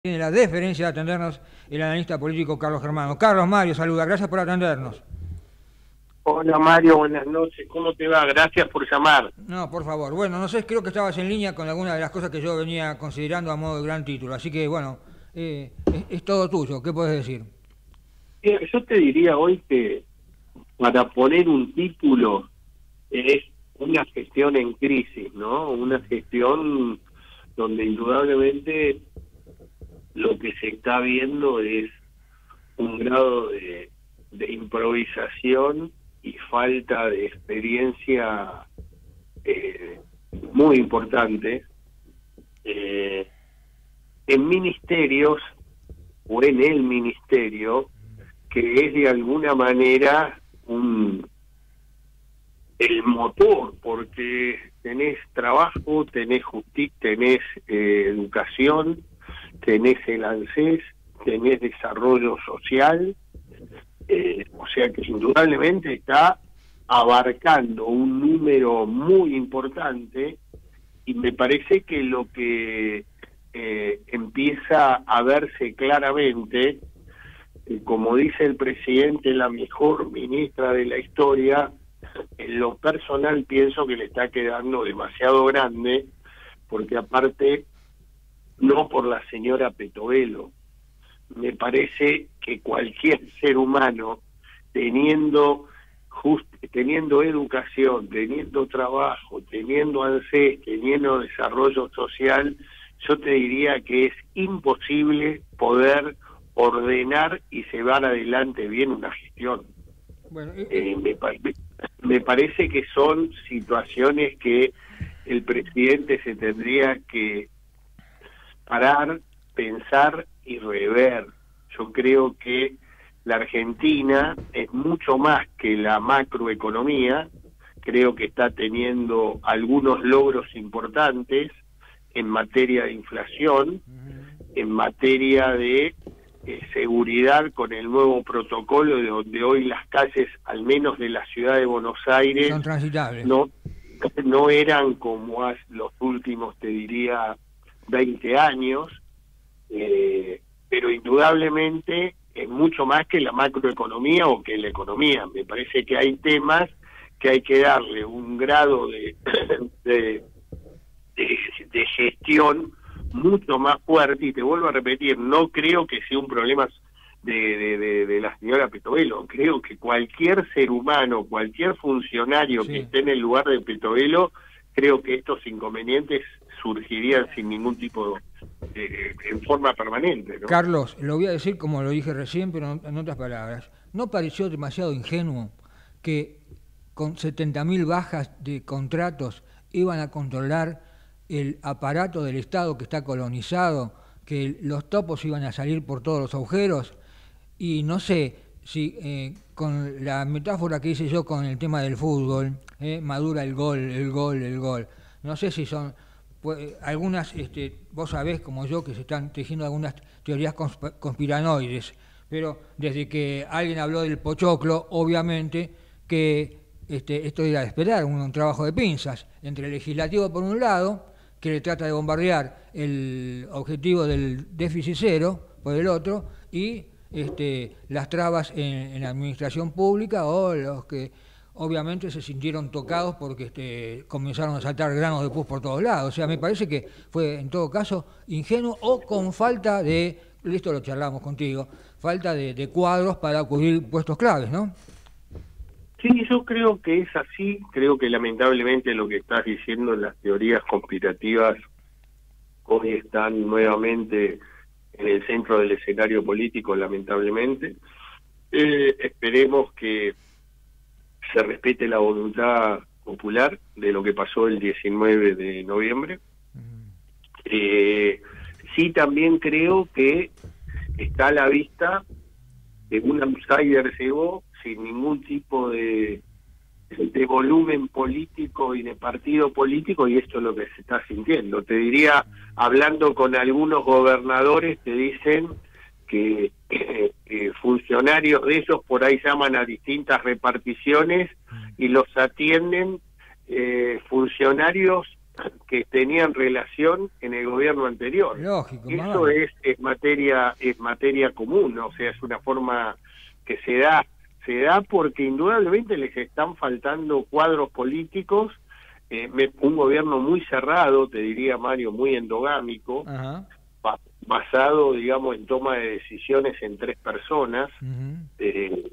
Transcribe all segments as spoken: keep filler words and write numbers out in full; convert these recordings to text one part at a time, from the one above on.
Tiene la deferencia de atendernos el analista político Carlos Germano. Carlos Mario, saluda, gracias por atendernos. Hola Mario, buenas noches, ¿cómo te va? Gracias por llamar. No, por favor. Bueno, no sé, creo que estabas en línea con alguna de las cosas que yo venía considerando a modo de gran título. Así que, bueno, eh, es, es todo tuyo. ¿Qué puedes decir? Eh, Yo te diría hoy que para poner un título es una gestión en crisis, ¿no? Una gestión donde indudablemente lo que se está viendo es un grado de, de improvisación y falta de experiencia eh, muy importante eh, en ministerios o en el ministerio que es de alguna manera un el motor, porque tenés trabajo, tenés justicia, tenés eh, educación, tenés el ANSES, tenés desarrollo social, eh, o sea que indudablemente está abarcando un número muy importante y me parece que lo que eh, empieza a verse claramente, eh, como dice el presidente, la mejor ministra de la historia, en lo personal pienso que le está quedando demasiado grande, porque aparte, no por la señora Petovelo, me parece que cualquier ser humano, teniendo just, teniendo educación, teniendo trabajo, teniendo ANSES, teniendo desarrollo social, yo te diría que es imposible poder ordenar y llevar adelante bien una gestión. Bueno, eh, Eh, me, me parece que son situaciones que el presidente se tendría que parar, pensar y rever. Yo creo que la Argentina es mucho más que la macroeconomía, creo que está teniendo algunos logros importantes en materia de inflación, en materia de eh, seguridad con el nuevo protocolo, de donde hoy las calles, al menos de la ciudad de Buenos Aires, son transitables. no, no eran como hace los últimos, te diría, veinte años, eh, pero indudablemente es mucho más que la macroeconomía o que la economía. Me parece que hay temas que hay que darle un grado de, de, de, de gestión mucho más fuerte, y te vuelvo a repetir, no creo que sea un problema de, de, de, de la señora Petovelo, creo que cualquier ser humano, cualquier funcionario Sí. que esté en el lugar de Petovelo, creo que estos inconvenientes surgirían sin ningún tipo de, de, en forma permanente, ¿no? Carlos, lo voy a decir como lo dije recién, pero en otras palabras. ¿No pareció demasiado ingenuo que con setenta mil bajas de contratos iban a controlar el aparato del Estado que está colonizado, que los topos iban a salir por todos los agujeros? Y no sé si eh, con la metáfora que hice yo con el tema del fútbol, eh, madura el gol, el gol, el gol. No sé si son pues, algunas, este, vos sabés como yo que se están tejiendo algunas teorías consp conspiranoides, pero desde que alguien habló del pochoclo, obviamente que este, esto era de esperar, un, un trabajo de pinzas entre el legislativo por un lado, que le trata de bombardear el objetivo del déficit cero por el otro, y este, las trabas en, en la administración pública o los que obviamente se sintieron tocados porque este, comenzaron a saltar granos de pus por todos lados. O sea, me parece que fue en todo caso ingenuo o con falta de, esto lo charlamos contigo, falta de, de cuadros para cubrir puestos claves, ¿no? Sí, yo creo que es así, creo que lamentablemente lo que estás diciendo, las teorías conspirativas hoy están nuevamente en el centro del escenario político, lamentablemente. Eh, esperemos que se respete la voluntad popular de lo que pasó el diecinueve de noviembre. Eh, sí, también creo que está a la vista que un outsider llegó sin ningún tipo de, de volumen político y de partido político, y esto es lo que se está sintiendo. Te diría, hablando con algunos gobernadores, te dicen que eh, eh, funcionarios de esos por ahí llaman a distintas reparticiones y los atienden eh, funcionarios que tenían relación en el gobierno anterior. Lógico, eso es, es materia es materia común, o sea, es una forma que se da se da porque indudablemente les están faltando cuadros políticos, eh, un gobierno muy cerrado, te diría Mario, muy endogámico, Ajá. basado, digamos, en toma de decisiones en tres personas. Uh-huh. eh,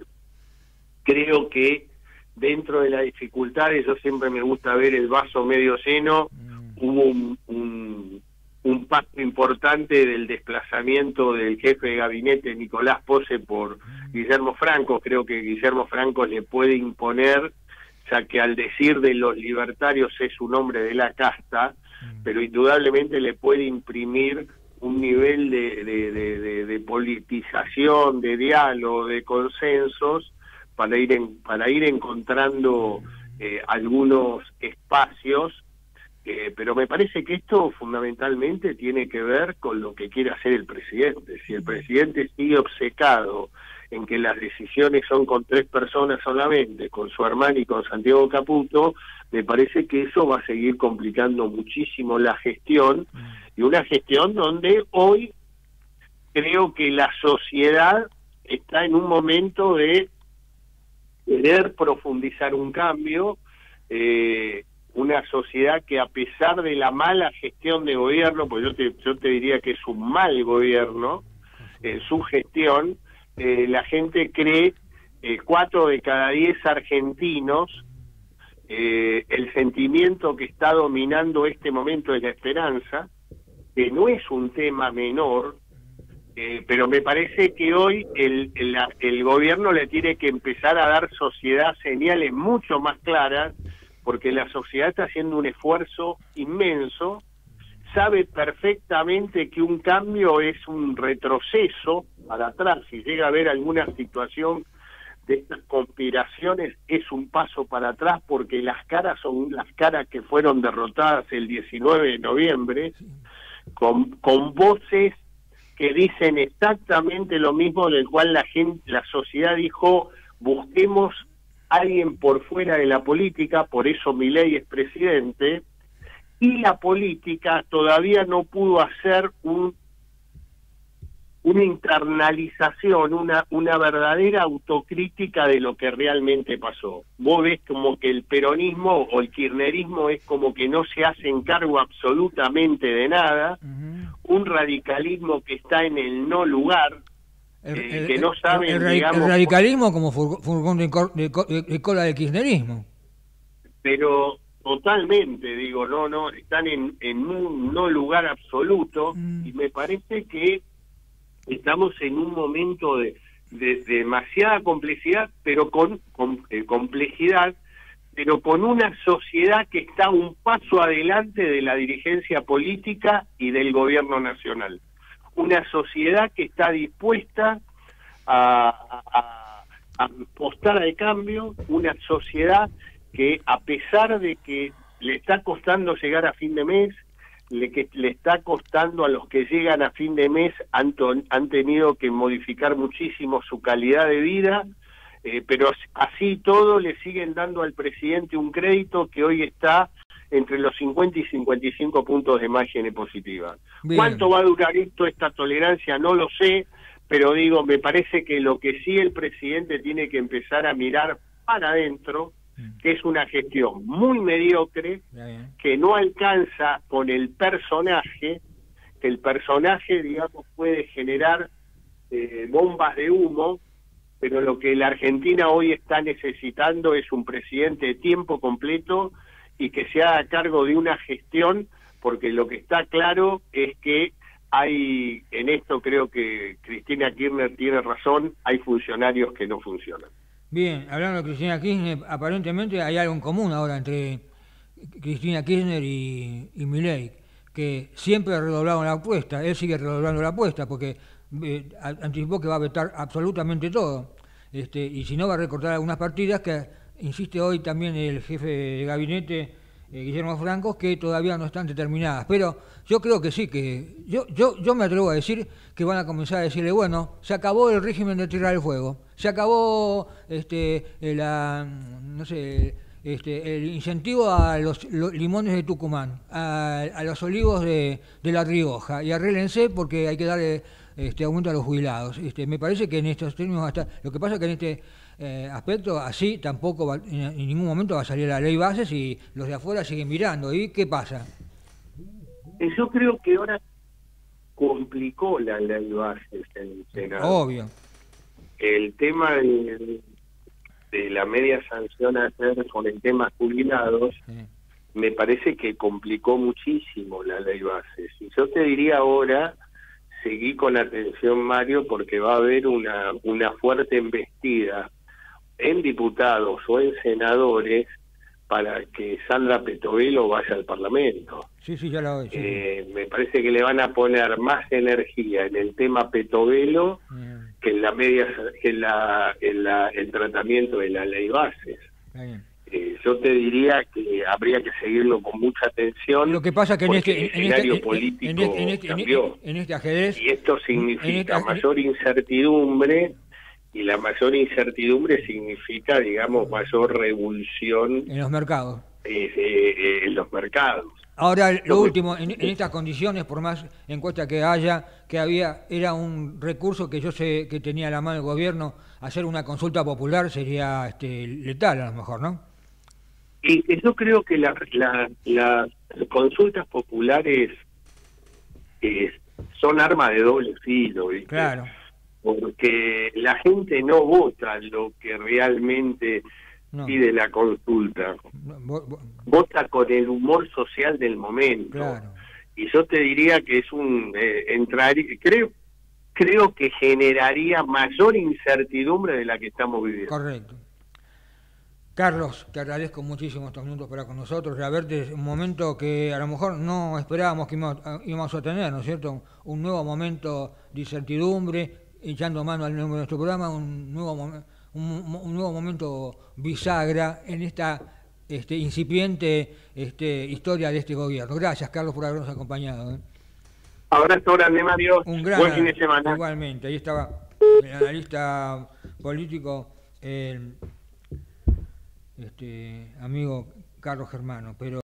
creo que dentro de las dificultades, yo siempre me gusta ver el vaso medio lleno, mm. hubo un, un, un paso importante del desplazamiento del jefe de gabinete Nicolás Pose por mm. Guillermo Franco. Creo que Guillermo Franco le puede imponer, ya que al decir de los libertarios es un hombre de la casta, mm. pero indudablemente le puede imprimir un nivel de, de, de, de, de politización, de diálogo, de consensos, para ir en, para ir encontrando eh, algunos espacios, eh, pero me parece que esto fundamentalmente tiene que ver con lo que quiere hacer el presidente. Si el presidente sigue obcecado en que las decisiones son con tres personas solamente, con su hermano y con Santiago Caputo, me parece que eso va a seguir complicando muchísimo la gestión, y una gestión donde hoy creo que la sociedad está en un momento de querer profundizar un cambio, eh, una sociedad que a pesar de la mala gestión de gobierno, pues yo te, yo te diría que es un mal gobierno, en eh, su gestión, eh, la gente cree, eh, cuatro de cada diez argentinos, eh, el sentimiento que está dominando este momento es la esperanza, que no es un tema menor, Eh, pero me parece que hoy el, el, el gobierno le tiene que empezar a dar sociedad señales mucho más claras, porque la sociedad está haciendo un esfuerzo inmenso, sabe perfectamente que un cambio es un retroceso para atrás. Si llega a haber alguna situación de estas conspiraciones, es un paso para atrás, porque las caras son las caras que fueron derrotadas el diecinueve de noviembre, con, con voces que dicen exactamente lo mismo, del cual la gente, la sociedad dijo, busquemos a alguien por fuera de la política, por eso Milei es presidente, y la política todavía no pudo hacer un una internalización, una una verdadera autocrítica de lo que realmente pasó. Vos ves como que el peronismo o el kirchnerismo es como que no se hacen cargo absolutamente de nada, uh-huh. un radicalismo que está en el no lugar, el, eh, el, que no saben, el, el, digamos... El radicalismo como furgón de, de, de, de cola del kirchnerismo. Pero totalmente, digo, no, no, están en, en un no lugar absoluto, uh-huh. y me parece que estamos en un momento de, de, de demasiada complejidad, pero con, con eh, complejidad, pero con una sociedad que está un paso adelante de la dirigencia política y del gobierno nacional. Una sociedad que está dispuesta a, a, a apostar al cambio, una sociedad que, a pesar de que le está costando llegar a fin de mes, le que le está costando a los que llegan a fin de mes, han, han tenido que modificar muchísimo su calidad de vida, eh, pero así todo le siguen dando al presidente un crédito que hoy está entre los cincuenta y cincuenta y cinco puntos de margen positiva. Bien. ¿Cuánto va a durar esto, esta tolerancia? No lo sé, pero digo, me parece que lo que sí el presidente tiene que empezar a mirar para adentro, que es una gestión muy mediocre, que no alcanza con el personaje, que el personaje, digamos, puede generar eh, bombas de humo, pero lo que la Argentina hoy está necesitando es un presidente de tiempo completo y que se haga cargo de una gestión, porque lo que está claro es que hay, en esto creo que Cristina Kirchner tiene razón, hay funcionarios que no funcionan. Bien, hablando de Cristina Kirchner, aparentemente hay algo en común ahora entre Cristina Kirchner y, y Milei, que siempre redoblaron la apuesta. Él sigue redoblando la apuesta porque eh, anticipó que va a vetar absolutamente todo. Este, y si no, va a recortar algunas partidas que insiste hoy también el jefe de gabinete, eh, Guillermo Franco, que todavía no están determinadas. Pero yo creo que sí, que yo, yo, yo me atrevo a decir que van a comenzar a decirle, bueno, se acabó el régimen de Tierra del Fuego, se acabó este, la, no sé, este, el incentivo a los, los limones de Tucumán, a, a los olivos de, de La Rioja, y arréglense porque hay que darle este, aumento a los jubilados. Este, me parece que en estos términos hasta, lo que pasa es que en este eh, aspecto así tampoco va, en, en ningún momento va a salir la ley bases y los de afuera siguen mirando. ¿Y qué pasa? Yo creo que ahora complicó la ley bases en el Senado. Obvio. El tema de, de la media sanción a hacer con el tema jubilados, sí, me parece que complicó muchísimo la ley bases. Y yo te diría ahora, seguí con atención, Mario, porque va a haber una, una fuerte embestida en diputados o en senadores para que Sandra Petovelo vaya al Parlamento. Sí, sí, ya lo veo. Sí, eh, sí. Me parece que le van a poner más energía en el tema Petovelo bien, que en la media, que en la, en la, el tratamiento de la ley bases. Eh, yo te diría que habría que seguirlo con mucha atención. Lo que pasa es que en este, el en escenario este, político en este, en este, cambió. En este ajedrez, y esto significa este, mayor incertidumbre, y la mayor incertidumbre significa, digamos, mayor revulsión en los mercados. Eh, eh, en los mercados. Ahora, lo Yo último, me... en, en estas condiciones, por más encuesta que haya, que había, era un recurso que yo sé que tenía a la mano el gobierno, hacer una consulta popular sería este, letal a lo mejor, ¿no? Y yo creo que las la, la consultas populares eh, son armas de doble filo, ¿viste? Claro. Porque la gente no vota lo que realmente no pide la consulta. No, vota con el humor social del momento. Claro. Y yo te diría que es un eh, entrar, creo creo que generaría mayor incertidumbre de la que estamos viviendo. Correcto. Carlos, te agradezco muchísimo estos minutos para con nosotros, a verte un momento que a lo mejor no esperábamos que íbamos a tener, ¿no es cierto? Un nuevo momento de incertidumbre, echando mano al nombre de nuestro programa, un nuevo, un, un nuevo momento bisagra en esta este, incipiente este, historia de este gobierno. Gracias, Carlos, por habernos acompañado. ¿eh? Abrazo grande, Mario. Un gran, buen fin de semana. Igualmente, ahí estaba el analista político, el este, amigo Carlos Germano. Pero